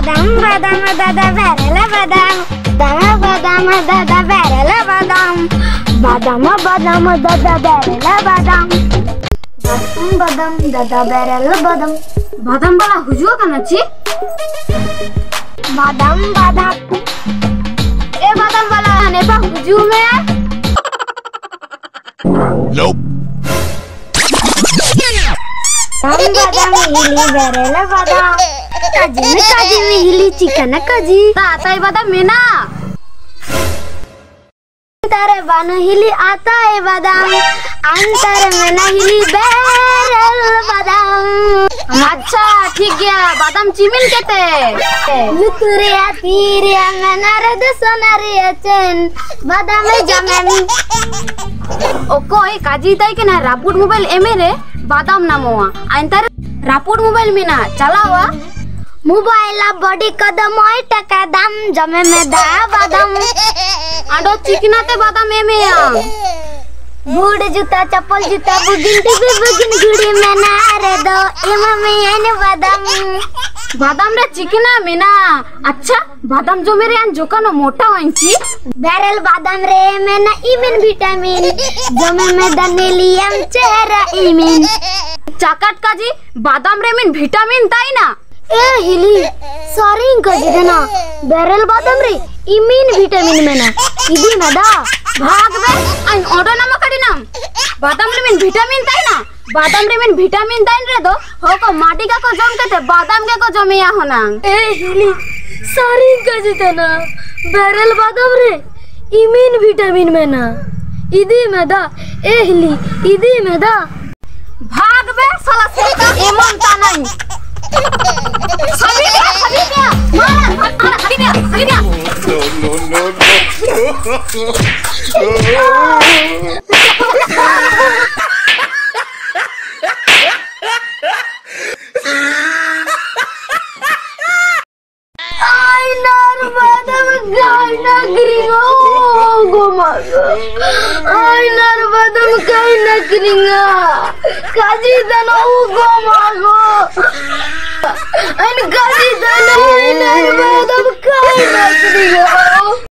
Baadam baadam dada berela badam. Baadam baadam dada berela badam. Baadam baadam dada berela badam. Baadam baadam dada berela badam. बादाम वाला हुजुआ का नची Baadam baadam. ए बादाम वाला ने पा हुजू में Nope. Baadam baadam hili berela badam. Kaji में hili chicken kaji. आता है बादाम में ना अंतर बानो हिली आता है बादाम अंतर में ना हिली बेरल बादाम। अच्छा ठीक गया बादाम चिमिन कहते लुतुरिया तीरिया में नरद सोनारिया चेन बादाम जमेन ओ कोई काजी ताई के ना रापुट मोबाइल एमे रे बादाम नामोआ अंतर रापुट मोबाइल में ना चलावा मोबाइल बॉडी कदम ओय टका दाम जमे में दा बादाम आडो चिकनाते बादाम एमे आ बूढ़ जूता चप्पल जूता बुगिन टीवी बुगिन घुड़ी में ना रे दो एमा में एने बादाम बादाम रे चिकना में ना अच्छा बादाम जो मेरे यहाँ जोकानो मोटा वांची बैरल बादाम रे में ना इमिन विटामिन जमे में दनेलियम चेहरा इमिन चाकट काजी बादाम रे में विटामिन ताई ना ए हिली सॉरी कजी देना बैरल बादाम रे इमिन विटामिन में ना इदी ना दा भाग बे आई ऑर्डर नामा कड़ी नाम बादाम रे में विटामिन ताई ना बादाम रे में विटामिन ताई रे दो हो को माटी का को जम के बादाम के को जमे या होना ए हिली सॉरी कजी देना बैरल बादाम रे इमिन विटामिन में ना इदी में दा ए हिली इदी में दा भाग बे साला सेका एमन ता नहीं सभी क्या मारा सभी क्या आई नर्मदा में गाय ना गिरिंगा गो मागा आई नर्मदा में गाय ना गिरिंगा काजी दनो गो मागो अन काजी दनो आई नर्मदा में गाय ना गिरिंगा